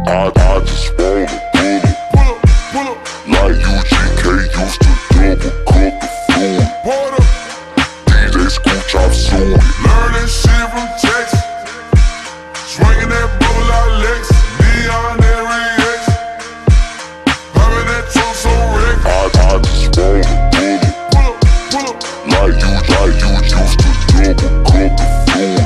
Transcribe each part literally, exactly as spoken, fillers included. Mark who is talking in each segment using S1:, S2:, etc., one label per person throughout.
S1: I, I just wanna pull up, pull up, like U G K used to double cook the food. D J Scooch off soon.
S2: Learning shit from Texas, swinging that bubble like Lex, Neon every X, popping that trunk so wreck.
S1: I, I just wanna pull up,
S2: Pull up, pull up,
S1: like you, like you used to double cook the food.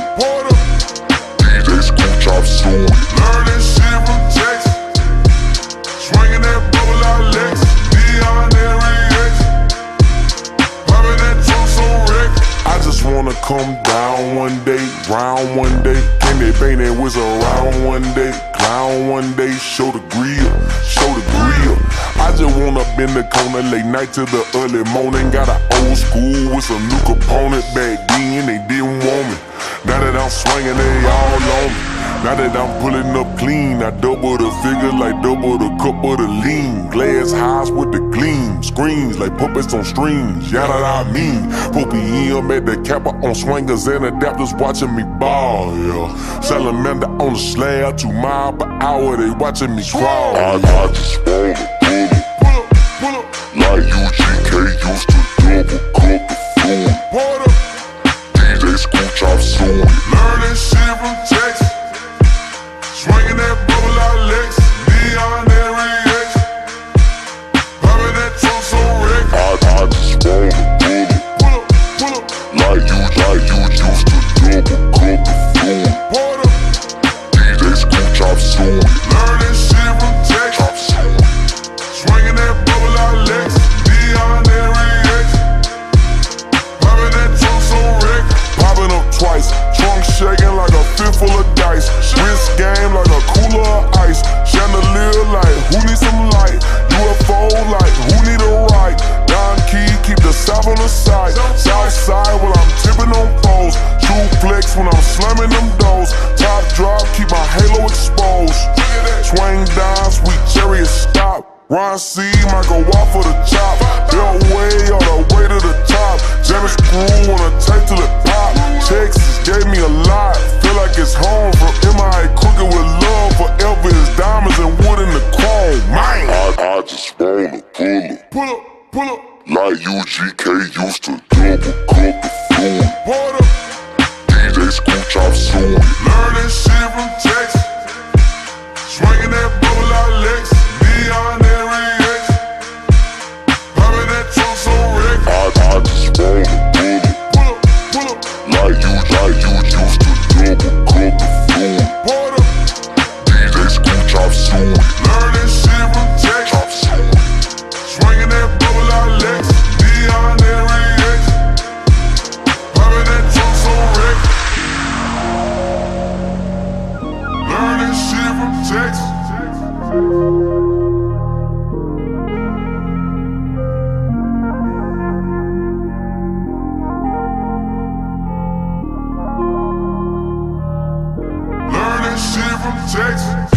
S1: D J Scooch off soon.
S2: learning shit from Texas, swinging that bubble like Lex, Neon every X, popping that trunk so wreck. I just wanna come down one day, round one day, candy bang that whiz around one day, clown one day, show the grill, show the grill. I just wanna bend the corner late night till the early morning. Got an old school with some new component. Back then they didn't want me. Now that I'm swinging, they all on me. Now that I'm pulling up clean, I double the figure like double the cup of the lean. Glass highs with the gleam, screens like puppets on strings. Yeah, that I mean. four P M at the Kappa on swingers and adapters watching me ball, yeah. Salamander on the slab, two mile per hour, they watching me crawl.
S1: I, I just wanna pull up,
S2: Pull up, pull up,
S1: like U G K used to double cook the food.
S2: pull up,
S1: D J Scooch off soon.
S2: learning shit from Texas, swinging that bubble like Lex, Neon every X, popping that trunk so wreck.
S1: I, I just wanna pull up,
S2: Pull up, pull up,
S1: like you, like you used to double cook the food.
S2: pull up,
S1: D J Scooch off soon.
S2: learning shit from Texas,
S1: Off soon.
S2: swinging that bubble like Lex, Neon every X, popping that trunk so wreck. Popping up twice, trunk shaking like a fifth full of dice. Wrist game like a cooler of ice. Chandelier like who need some light? U F O like who need a ride? Don Key keep the south on the side. South side while I'm tipping on foes. True flex when I'm slamming them doors. Top drop keep my halo exposed. Swing down, sweet chariot stop. Ron C might go off for the chop. Beltway all the way to the top. Jam and screw wanna take till it pop. Texas gave me a lot. Feel like it's home from M I A Crooked with love. Forever is diamonds and wood in the chrome. Man,
S1: I, I just wanna pull up,
S2: pull up, pull up,
S1: like U G K used to double cook the food.
S2: pull up,
S1: D J Scooch off soon.
S2: learning shit from Texas, swinging that bubble like Lex, Neon every X, popping that trunk so wreck.
S1: I, I just wanna pull up,
S2: Pull up, pull up,
S1: like you, like you used to double cook the food.
S2: pull up,
S1: D J Scooch off soon.
S2: learning shit from Texas,
S1: Off soon.
S2: swinging that bubble like Lex, Neon every X, popping that trunk so wreck. Learning shit from Texas. Learning shit from Texas.